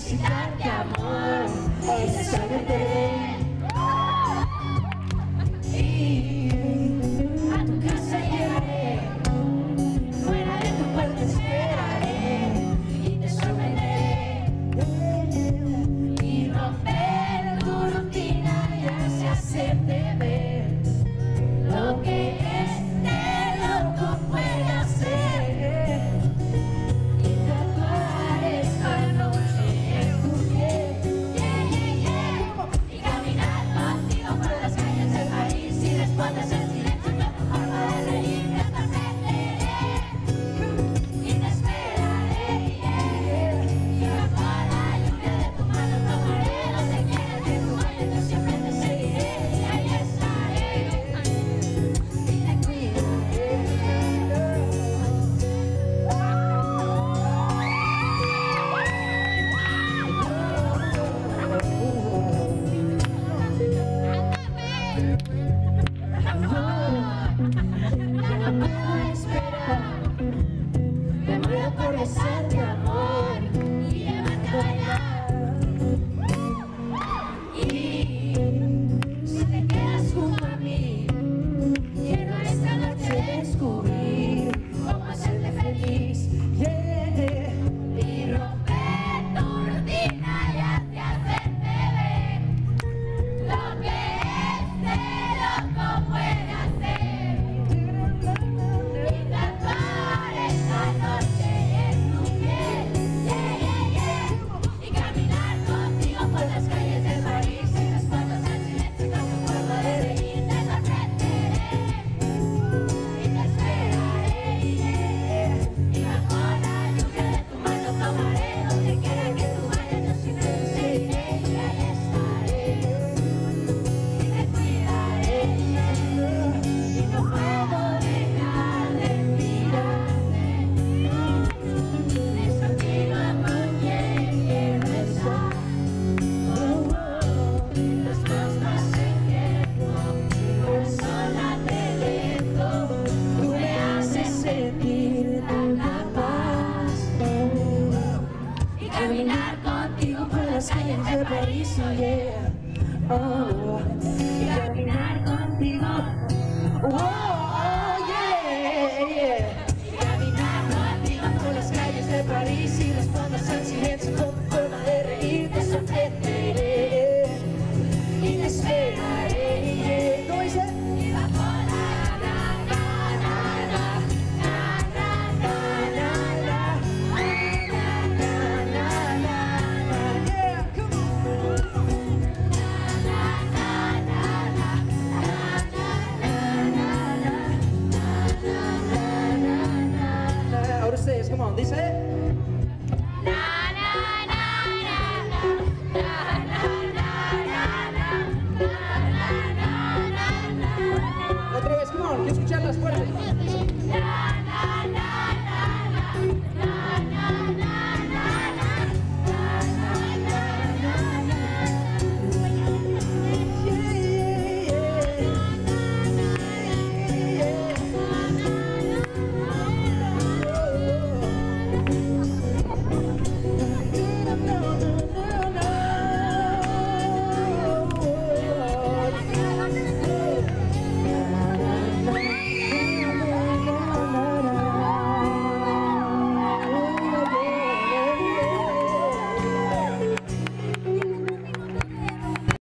visitarte, amor, es solamente y a tu casa llegaré, fuera de tu puerta esperaré y te sorprenderé y romper tu rutina y así hacerte ver lo que este loco puede hacer y tatuar esta noche en tu piel, y caminar contigo por las calles de París y respondes en silencio con tu forma de reír. Te sorprenderé y te esperaré y bajo la lluvia de tu mano tomaré donde quieras que tú vayas, yo siempre te seguiré y ahí estaré. Me muero por besarte, amor, y llevarte a bailar. Y si te quedas junto a mí, quiero esta noche descubrir cómo hacerte feliz, y romper tu rutina y hacerte ver lo que este loco puede hacer. Y tatuar esta noche en tu piel, y caminar contigo por las calles de París y respondes al silencio con tu forma de reír. Te sorprenderé y te esperaré y bajo la lluvia de tu mano tomaré donde quiera que tú vayas, yo siempre te seguiré y ahí estaré y te cuidaré y no puedo dejar de mirarte. Es contigo con quien quiero estar. Después no sé qué, por sola te dejo. Tú me haces sentir tanta paz. Y caminar contigo por las calles de París, y caminar contigo, y caminar contigo por las calles de París y respondes al silencio.